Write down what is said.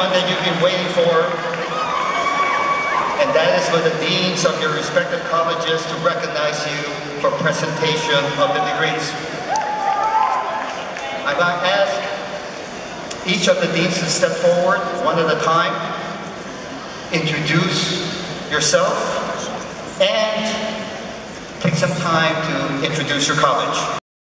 one that you've been waiting for, and that is for the deans of your respective colleges to recognize you for presentation of the degrees. I'm going to ask each of the deans to step forward one at a time, introduce yourself, and take some time to introduce your college.